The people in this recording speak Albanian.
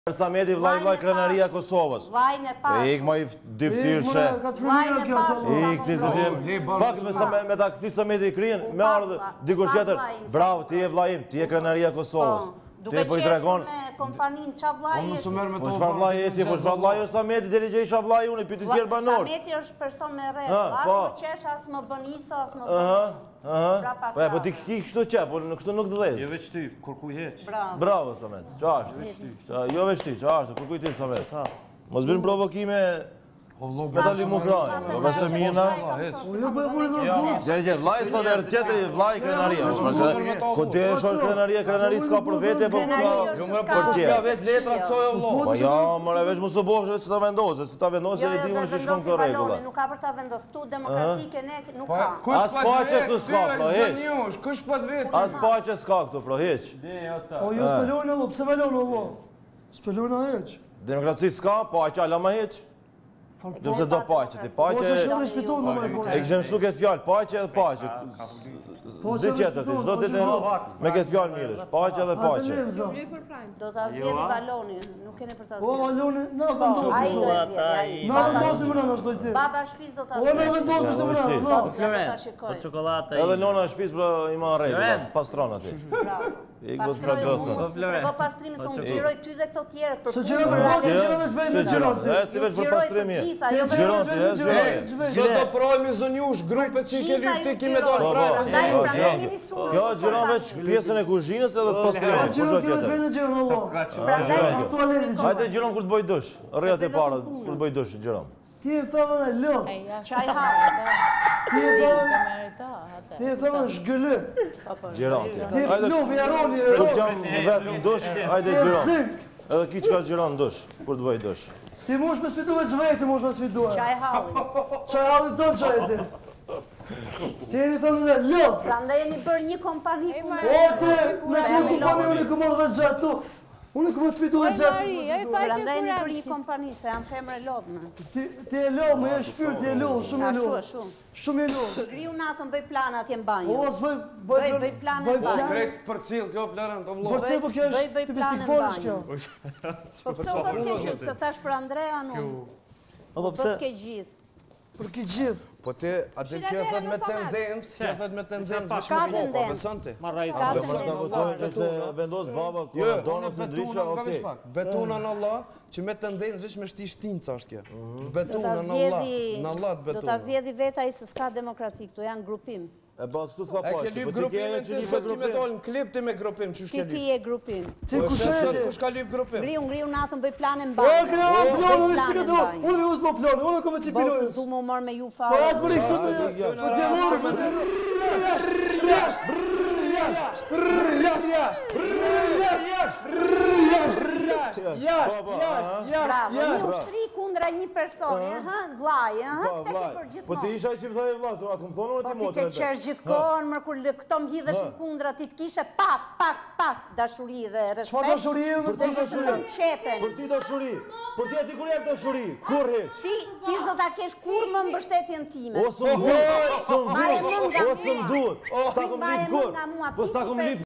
Sameti vllai krenaria e Kosovës. Vllajën e pashë. Ik më i dyftyrshë. Vllajën e pashë. Ik ti zëtim. Pak me ta kthi Sameti i kryen, me ardhë dikush tjetër. Bravo, ti je vllai im, ti je krenaria e Kosovës. Duke qeshur me kompaninë qa vllai Po çfarë vllai je ti? Po çfarë vllai është Sameti? Deri që isha vllai unë, pyeti tjerë banor. Sameti është person me rregull, as më qesh, as më bën iso, as më bën. Po ti kështu që, po kështu nuk dhez. Jo veç ty, kërkuj heq. Bravo Samet. Ç'është? Jo veç ty, ç'është? Kërkuj ti Samet. Mos bën provokime. Me dali mu kraj, vëse mina. Gjerë, vlaj sot e tjetëri, vlaj krenaria. Këtë e shoj krenaria s'ka për vete, po për tjetë. Vetë letra të sojë o vlo. Pa ja, mëre, veç mu së bofë, veç së ta vendose, se ta vendose e di unë që shkon këtë regula. Nuk ka për ta vendosë, këtu demokracike ne nuk ka. As pa që këtu s'ka, pro, heq. Kush pat vetë? As pa që s'ka këtu, pro, heq. O, jo s'pelojnë allo, pse velojnë allo? S'pelojnë a heq. Demokraci s'ka, pa që ala ma heq. Dëse do paqe, ti paqe... Po që shë respektohë në me E kështë nështu këtë fjallë, paqe edhe paqe. Zdi qëtër ti, shdo ditë me këtë fjallë mirësh, paqe edhe paqe. Do t'a zjedi Valoni, nuk kene për t'a O, zjedi. Valoni, na vendosë. Na vendosë në mëna, shdoj ti. Baba shpiz do t'a O, na zjedi. vendosë në mëna, na. Çokolata i. Edhe nona shpis për ima rejtë, pastron ati. Ik do të Pastroj unë, po pastrimi se unë gjiroj ty dhe këto tjerët për Se punë. gjiroj veç vejnë në gjiroj ti. Ti veç për pastrimi. Gjiroj ti, Sot do projmi zënjush, grupet që i ke lypë ti ki me dorë prajnë. Kjo gjiron veç pjesën e kuzhinës edhe të pastrimi. Gjiroj veç vejnë në gjiroj në Hajde gjiron kur të bëj dush. Rrjat e para kur të bëj dush, gjiron. Ti e thëmë dhe lëm. Qaj hapë. Ti e thëmë shgëllë. Gjiron ti. Ti e lëm, i aroni. Kur gjam vetë në dush, hajde gjiron. Edhe ki që ka gjiron në dush, kur të bëj dush. Ti mosh me sfidu veç vejtë, ti mosh me sfidu e. Qaj halli. Qaj halli të qaj e ti. Ti e thëmë dhe lëm. Pra ndaj e një bërë një kompani punë. O, ti, nëse një kompani unë i këmër dhe gjatë tu. Unë i këmër të sfidu dhe gjatë. Pra ndaj e një bërë një kompani, se janë femre lodhme. Ti e lëm, me e shpyrë, ti e lëm, shumë e lëm. Shumë. Shumë e lëm. Griu natën bëj plana atje në banjo. O, s'bëj... Bëj plana në banjo. Krejt për cilë, kjo plerën të vlo. Për cilë, po kjo është tipistik folësh kjo. Po pëse u bët ke gjithë, se thash për Andrea në unë. Po Bët ke gjithë. Për ki gjithë. Po ti, atë kjo thët me tendencë, kjo thët me tendencë, Ka tendencë. beson ti? Ka tendencë. Vendos baba, Jo, kur unë donës në betuna, ndryshe, ka veç okej. pak. Betuna në Allah, që me tendencë veç me shti shtinca është kjo. Do Betuna t'a në Allah, zjedi, në Allah të do t'a betuna. zjedi veta i se s'ka demokraci, këtu janë grupim. E bas, këtu s'ka E ke paqe. lyp Po ti grupimin ke ti, sot ki me dollë në klip ti me grupim, që shke Ti lyp? e grupim. Ti ku sheti? Kush ka lyp grupim? Ngriu natën bëj plane në O, banjo. këna atë plonë, unë si këtë unë. Unë ju të po plonë, unë këmë që Bocë pilojës. zu më marrë me ju Po fare. asë më rikësështë me jashtë. Po të jamorës me të... Bravo, një ushtri kundra një personi, vlaj, këte ke për Po gjithmonë. ti isha që më thaj vlasë, atë këmë thonë, Po ti ti motë. ke qesh gjithkohën, mërë kur këto më hidheshin kundra, ti t'kishe pak dashuri dhe respekt. Çfarë dashuri e më Dhe ishte të më qepen. Për ti dashuri, për ti ati kur jam dashuri, kur heq? Ti s'do t'a kesh kur më mbështetjen time. O së më duhet, Mbaje më nga o së më duhet, mua. s'ta kom Mbaje lip më kur, nga mua, po ti s'ta si kom lip